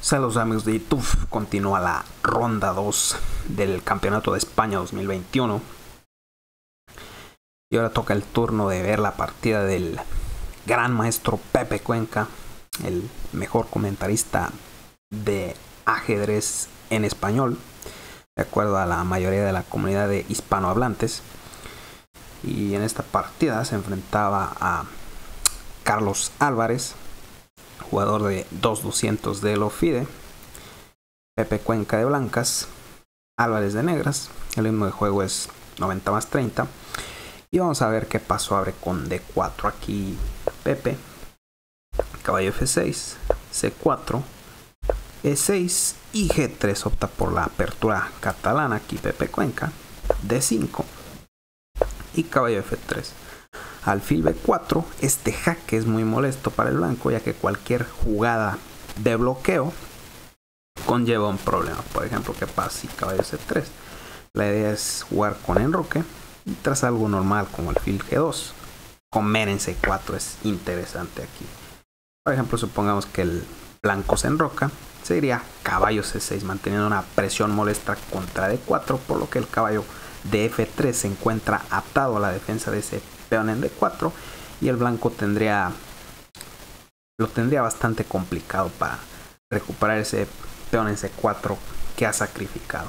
Saludos amigos de YouTube, continúa la ronda 2 del Campeonato de España 2021 y ahora toca el turno de ver la partida del gran maestro Pepe Cuenca, el mejor comentarista de ajedrez en español, de acuerdo a la mayoría de la comunidad de hispanohablantes. Y en esta partida se enfrentaba a Carlos Álvarez, jugador de 2200 de Lofide, Pepe Cuenca de blancas, Álvarez de negras. El ritmo de juego es 90+30. Y vamos a ver qué paso abre con D4 aquí Pepe. Caballo F6, C4, E6 y G3. Opta por la apertura catalana aquí Pepe Cuenca. D5 y caballo F3. Alfil B4, este jaque es muy molesto para el blanco, ya que cualquier jugada de bloqueo conlleva un problema. Por ejemplo, ¿qué pasa si caballo C3? La idea es jugar con enroque y tras algo normal como alfil G2. Comer en C4 es interesante aquí. Por ejemplo, supongamos que el blanco se enroca, se iría caballo C6 manteniendo una presión molesta contra D4, por lo que el caballo de F3 se encuentra atado a la defensa de ese peón en D4 y el blanco lo tendría bastante complicado para recuperar ese peón en C4 que ha sacrificado.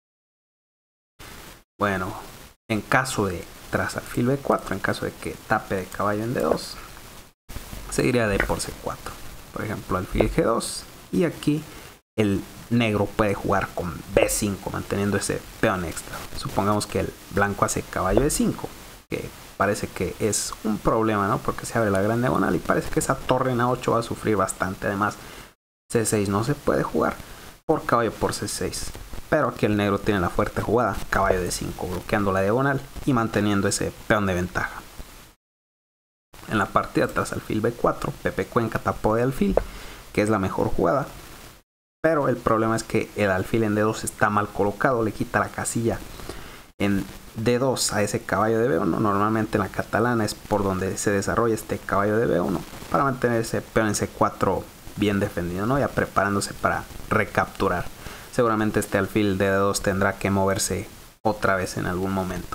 Bueno, en caso de tras alfil B4, en caso de que tape de caballo en D2, seguiría D por C4. Por ejemplo, alfil G2 y aquí el negro puede jugar con B5 manteniendo ese peón extra. Supongamos que el blanco hace caballo E5, que parece que es un problema, ¿no? Porque se abre la gran diagonal y parece que esa torre en A8 va a sufrir bastante. Además, C6 no se puede jugar por caballo por C6. Pero aquí el negro tiene la fuerte jugada, caballo D5, bloqueando la diagonal y manteniendo ese peón de ventaja. En la partida tras alfil B4, Pepe Cuenca tapó de alfil, que es la mejor jugada. Pero el problema es que el alfil en D2 está mal colocado, le quita la casilla en D2 a ese caballo de B1. Normalmente en la catalana es por donde se desarrolla este caballo de B1 para mantener ese peón en C4 bien defendido, ¿no? Ya preparándose para recapturar. Seguramente este alfil de D2 tendrá que moverse otra vez en algún momento.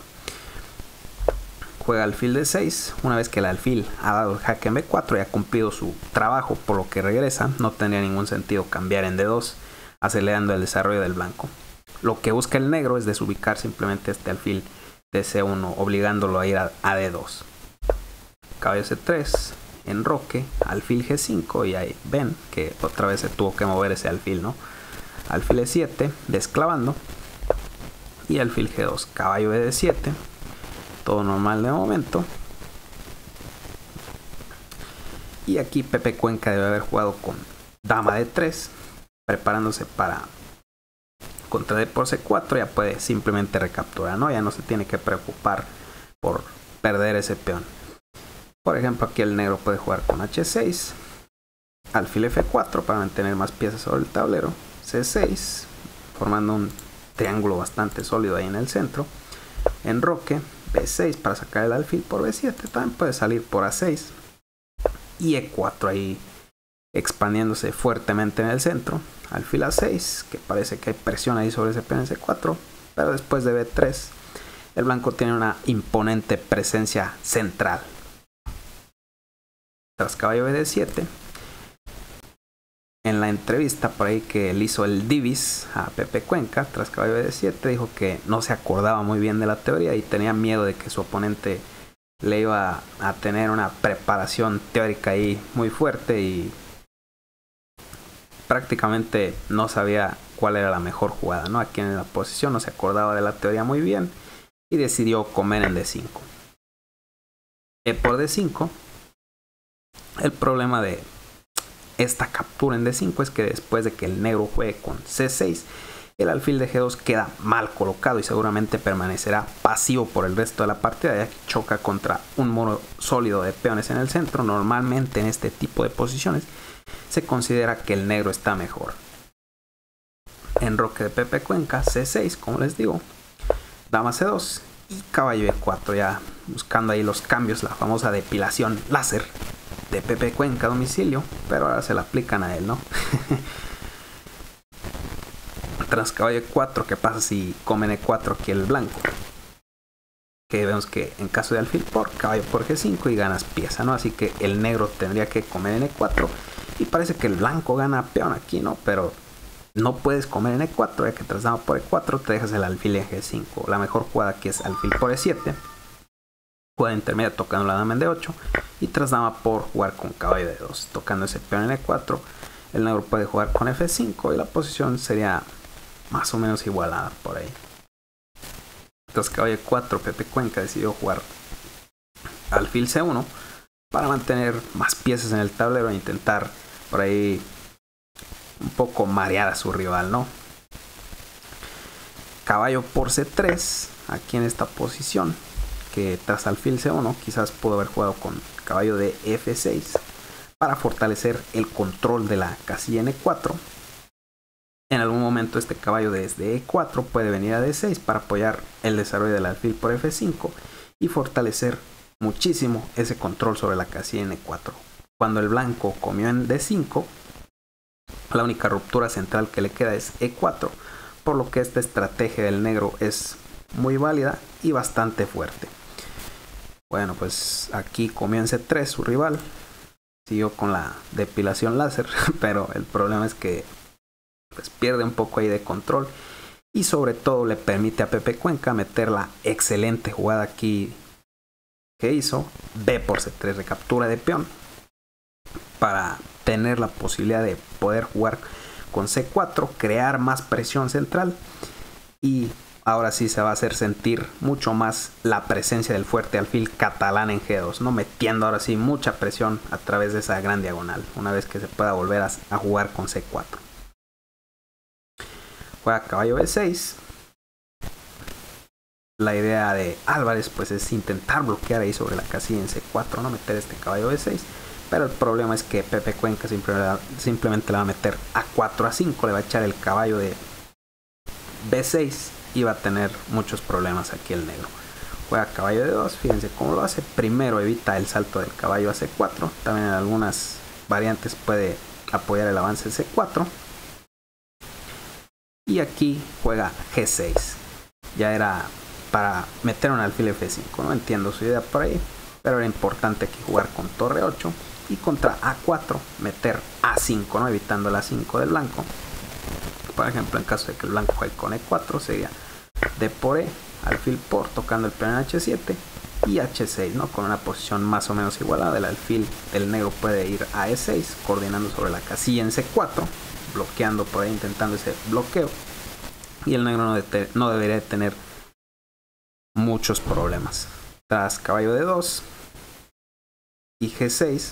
Juega alfil D6, una vez que el alfil ha dado el jaque en B4 y ha cumplido su trabajo, por lo que regresa. No tendría ningún sentido cambiar en D2, acelerando el desarrollo del blanco. Lo que busca el negro es desubicar simplemente este alfil de C1, obligándolo a ir a D2. Caballo C3, enroque, alfil G5 y ahí ven que otra vez se tuvo que mover ese alfil, ¿no? Alfil E7, desclavando, y alfil G2, caballo D7. Todo normal de momento. Y aquí Pepe Cuenca debe haber jugado con dama D3, preparándose para contra D por C4. Ya puede simplemente recapturar, ¿no? Ya no se tiene que preocupar por perder ese peón. Por ejemplo, aquí el negro puede jugar con H6, alfil F4 para mantener más piezas sobre el tablero, C6, formando un triángulo bastante sólido ahí en el centro, enroque, B6 para sacar el alfil por B7, también puede salir por A6 y E4 ahí expandiéndose fuertemente en el centro, alfil A6, que parece que hay presión ahí sobre ese peón en C4, pero después de B3 el blanco tiene una imponente presencia central. Tras caballo BD7, en la entrevista por ahí que le hizo el Divis a Pepe Cuenca tras caballo BD7, dijo que no se acordaba muy bien de la teoría y tenía miedo de que su oponente le iba a tener una preparación teórica ahí muy fuerte y prácticamente no sabía cuál era la mejor jugada, ¿no? Aquí en la posición no se acordaba de la teoría muy bien y decidió comer en D5. Por D5, el problema de esta captura en D5 es que después de que el negro juegue con C6, el alfil de G2 queda mal colocado y seguramente permanecerá pasivo por el resto de la partida, ya que choca contra un muro sólido de peones en el centro. Normalmente en este tipo de posiciones se considera que el negro está mejor. Enroque de Pepe Cuenca, C6, como les digo, dama C2 y caballo E4, ya buscando ahí los cambios, la famosa depilación láser de Pepe Cuenca a domicilio, pero ahora se la aplican a él, ¿no? Tras caballo E4, ¿qué pasa si come N4 aquí el blanco? Que vemos que en caso de alfil por, caballo por G5 y ganas pieza, ¿no? Así que el negro tendría que comer N4 y parece que el blanco gana peón aquí, ¿no? Pero no puedes comer N4, ya que tras dama por E4 te dejas el alfil en G5. La mejor jugada aquí es alfil por E7, jugada intermedia tocando la dama en D8 y tras dama por jugar con caballo D2, tocando ese peón en E4. El negro puede jugar con F5 y la posición sería más o menos igualada por ahí. Tras caballo 4, Pepe Cuenca decidió jugar alfil C1 para mantener más piezas en el tablero e intentar por ahí un poco marear a su rival, ¿no? Caballo por C3, aquí en esta posición, que tras alfil C1 quizás pudo haber jugado con caballo de F6 para fortalecer el control de la casilla N4. En algún momento este caballo desde E4 puede venir a D6 para apoyar el desarrollo del alfil por F5 y fortalecer muchísimo ese control sobre la casilla N4. Cuando el blanco comió en D5, la única ruptura central que le queda es E4, por lo que esta estrategia del negro es muy válida y bastante fuerte. Bueno, pues aquí comió en C3 su rival, siguió con la depilación láser, pero el problema es que pues pierde un poco ahí de control y sobre todo le permite a Pepe Cuenca meter la excelente jugada aquí que hizo, B por C3, recaptura de peón, para tener la posibilidad de poder jugar con C4, crear más presión central y ahora sí se va a hacer sentir mucho más la presencia del fuerte alfil catalán en G2, ¿no? Metiendo ahora sí mucha presión a través de esa gran diagonal, una vez que se pueda volver a jugar con C4. Juega caballo B6. La idea de Álvarez pues es intentar bloquear ahí sobre la casilla en C4, no meter este caballo B6, pero el problema es que Pepe Cuenca simplemente le va a meter A4 A5, le va a echar el caballo de B6 y va a tener muchos problemas aquí el negro. Juega caballo D2, fíjense cómo lo hace. Primero evita el salto del caballo a C4, también en algunas variantes puede apoyar el avance en C4. Y aquí juega G6. Ya era para meter un alfil F5. No entiendo su idea por ahí, pero era importante aquí jugar con torre 8 y contra A4 meter A5, ¿no? Evitando el A5 del blanco. Por ejemplo, en caso de que el blanco juegue con E4 sería D por E, alfil por, tocando el peón en H7 y H6, ¿no? Con una posición más o menos igualada. El alfil del negro puede ir a E6, coordinando sobre la casilla en C4, bloqueando por ahí, intentando ese bloqueo, y el negro no debería tener muchos problemas. Tras caballo de 2 y G6,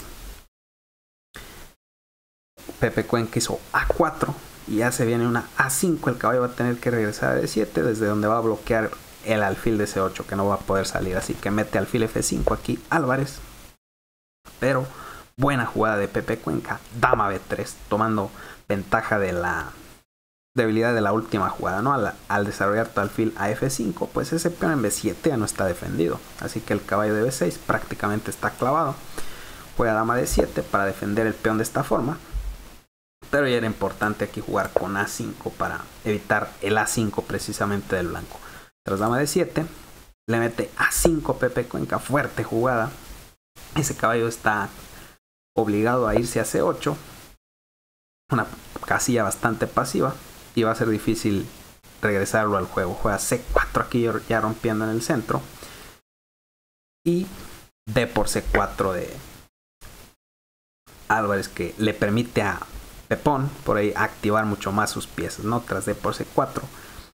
Pepe Cuenca hizo A4 y ya se viene una A5. El caballo va a tener que regresar a D7, desde donde va a bloquear el alfil de C8, que no va a poder salir, así que mete alfil F5 aquí Álvarez, pero buena jugada de Pepe Cuenca, dama B3, tomando ventaja de la debilidad de la última jugada, ¿no? Al desarrollar tu alfil a F5, pues ese peón en B7 ya no está defendido, así que el caballo de B6 prácticamente está clavado. Juega dama D7 para defender el peón de esta forma, pero ya era importante aquí jugar con A5 para evitar el A5 precisamente del blanco. Tras dama D7 le mete A5 Pepe Cuenca, fuerte jugada. Ese caballo está obligado a irse a C8, una casilla bastante pasiva, y va a ser difícil regresarlo al juego. Juega C4 aquí ya rompiendo en el centro, y D por C4 de Álvarez, que le permite a Pepón por ahí activar mucho más sus piezas, ¿no? Tras D por C4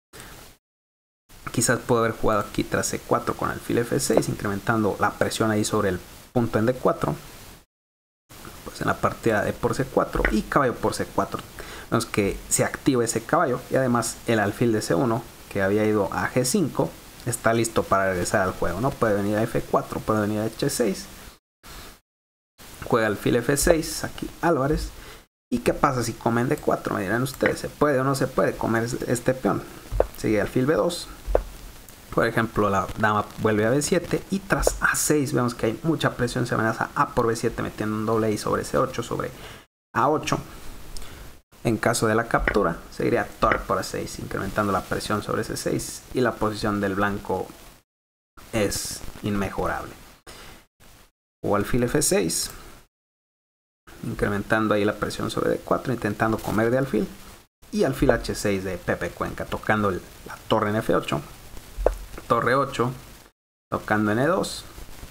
quizás pudo haber jugado aquí tras C4 con alfil F6, incrementando la presión ahí sobre el punto en D4. Pues en la partida de por C4 y caballo por C4 vemos que se activa ese caballo, y además el alfil de C1 que había ido a G5 está listo para regresar al juego, ¿no? Puede venir a F4, puede venir a H6. Juega alfil F6 aquí Álvarez. ¿Y qué pasa si comen D4? Me dirán ustedes, ¿se puede o no se puede comer este peón? Sigue alfil B2. Por ejemplo, la dama vuelve a B7 y tras A6 vemos que hay mucha presión, se amenaza A por B7 metiendo un doble I sobre C8 sobre A8. En caso de la captura, seguiría torre por E6, incrementando la presión sobre C6 y la posición del blanco es inmejorable. O alfil F6, incrementando ahí la presión sobre D4, intentando comer de alfil. Y alfil H6 de Pepe Cuenca, tocando la torre en F8. Torre 8, tocando en E2.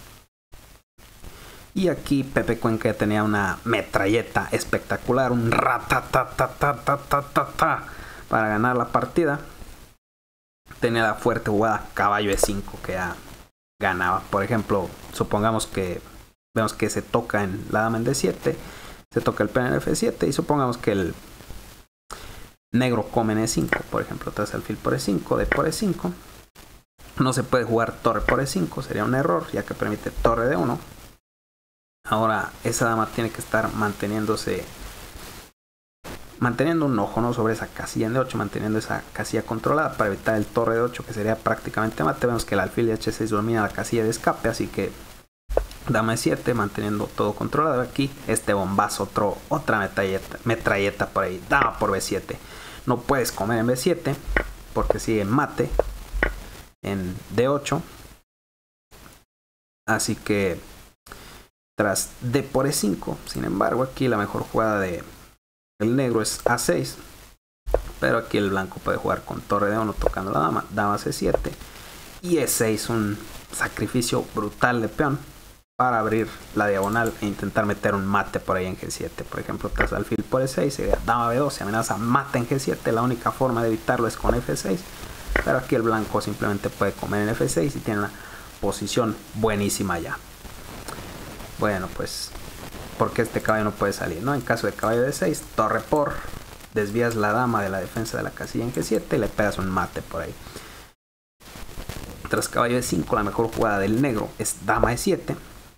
Y aquí Pepe Cuenca tenía una metralleta espectacular, un ratatatatatatatata para ganar la partida. Tenía la fuerte jugada caballo E5 que ya ganaba. Por ejemplo, supongamos que vemos que se toca en la dama en D7, se toca el peón en F7 y supongamos que el negro come en E5, por ejemplo, tras alfil por E5, D por E5. No se puede jugar torre por E5, sería un error ya que permite torre D1. Ahora esa dama tiene que estar manteniendo un ojo, ¿no?, sobre esa casilla en D8, manteniendo esa casilla controlada para evitar el torre de 8 que sería prácticamente mate. Vemos que el alfil de H6 domina la casilla de escape, así que dama E7 manteniendo todo controlado. Aquí este bombazo, otra metralleta por ahí, dama por B7. No puedes comer en B7 porque sigue mate en D8, así que tras D por E5, sin embargo aquí la mejor jugada de el negro es A6, pero aquí el blanco puede jugar con torre D1 tocando la dama, dama C7 y E6, un sacrificio brutal de peón para abrir la diagonal e intentar meter un mate por ahí en G7. Por ejemplo, tras alfil por E6 sería dama B2, se amenaza mate en G7, la única forma de evitarlo es con F6, pero aquí el blanco simplemente puede comer en F6 y tiene una posición buenísima ya. Bueno, pues porque este caballo no puede salir, ¿no? En caso de caballo de 6, torre por, desvías la dama de la defensa de la casilla en G7 y le pegas un mate por ahí. Tras caballo de 5, la mejor jugada del negro es dama E7,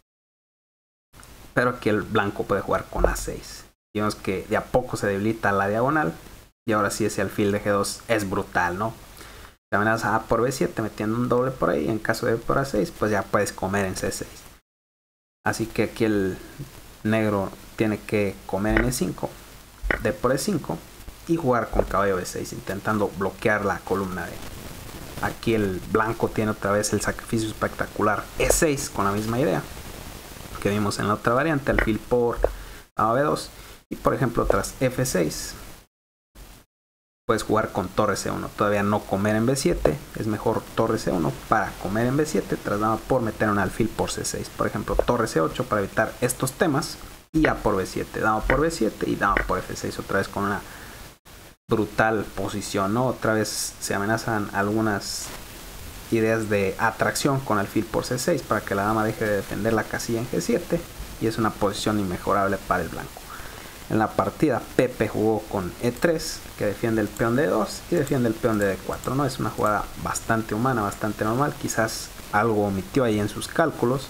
pero aquí el blanco puede jugar con A6. Vemos que de a poco se debilita la diagonal y ahora sí ese alfil de G2 es brutal, ¿no? Se amenaza A por B7 metiendo un doble por ahí, en caso de B por A6 pues ya puedes comer en C6. Así que aquí el negro tiene que comer en E5, D por E5 y jugar con caballo B6 intentando bloquear la columna D. Aquí el blanco tiene otra vez el sacrificio espectacular E6 con la misma idea que vimos en la otra variante, alfil por dama B2 y por ejemplo tras F6 puedes jugar con torre C1, todavía no comer en B7, es mejor torre C1 para comer en B7 tras dama por meter un alfil por C6, por ejemplo torre C8 para evitar estos temas y A por B7, dama por B7 y dama por F6 otra vez con una brutal posición, ¿no? Otra vez se amenazan algunas ideas de atracción con alfil por C6 para que la dama deje de defender la casilla en G7 y es una posición inmejorable para el blanco. En la partida Pepe jugó con E3 que defiende el peón de E2 y defiende el peón de D4, ¿no? Es una jugada bastante humana, bastante normal, quizás algo omitió ahí en sus cálculos.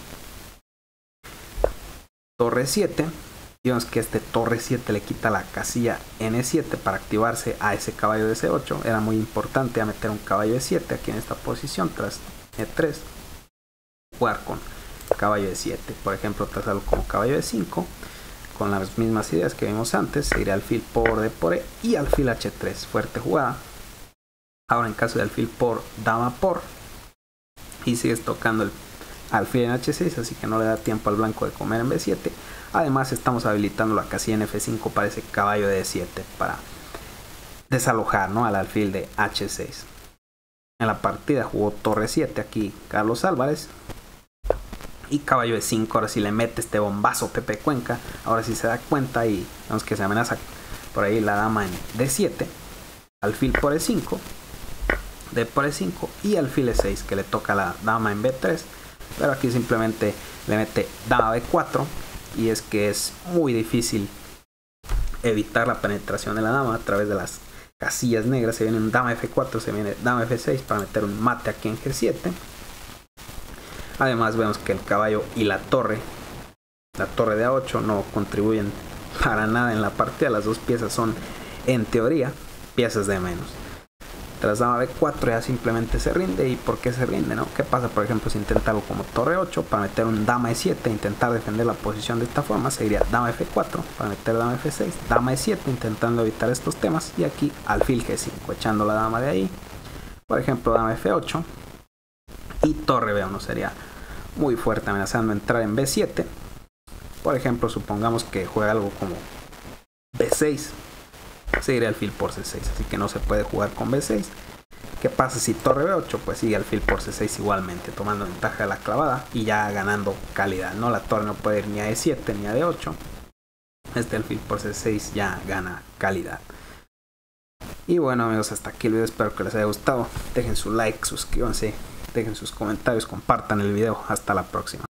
Torre 7, vemos que este torre 7 le quita la casilla en E7 para activarse a ese caballo de C8, era muy importante a meter un caballo de 7 aquí en esta posición tras E3, jugar con caballo de 7, por ejemplo tras algo como caballo de 5, con las mismas ideas que vimos antes, seguirá alfil por D por E y alfil H3, fuerte jugada. Ahora en caso de alfil por dama por y sigues tocando el alfil en H6, así que no le da tiempo al blanco de comer en B7. Además estamos habilitando la casilla en F5 para ese caballo de D7 para desalojar, ¿no?, al alfil de H6. En la partida jugó torre 7 aquí Carlos Álvarez y caballo de 5, ahora sí le mete este bombazo Pepe Cuenca, ahora sí se da cuenta y vemos que se amenaza por ahí la dama en D7, alfil por E5, D por E5 y alfil E6 que le toca a la dama en B3, pero aquí simplemente le mete dama B4 y es que es muy difícil evitar la penetración de la dama a través de las casillas negras. Se viene un dama F4, se viene dama F6 para meter un mate aquí en G7. Además vemos que el caballo y la torre de A8 no contribuyen para nada en la partida. Las dos piezas son en teoría piezas de menos. Tras dama b4 ya simplemente se rinde. ¿Y por qué se rinde, no? ¿Qué pasa, por ejemplo, si intenta algo como torre 8 para meter un dama e7 e intentar defender la posición de esta forma? Seguiría dama f4 para meter dama f6, dama e7 intentando evitar estos temas, y aquí alfil g5 echando la dama de ahí. Por ejemplo, dama f8 y torre b1 sería muy fuerte, amenazando entrar en b7. Por ejemplo, supongamos que juega algo como b6, seguiría alfil por c6, así que no se puede jugar con b6. ¿Qué pasa si torre b8? Pues sigue alfil por c6 igualmente, tomando ventaja de la clavada y ya ganando calidad, ¿no? La torre no puede ir ni a e7 ni a d8. Este alfil por c6 ya gana calidad. Y bueno, amigos, hasta aquí el video, espero que les haya gustado. Dejen su like, suscríbanse, dejen sus comentarios, compartan el video. Hasta la próxima.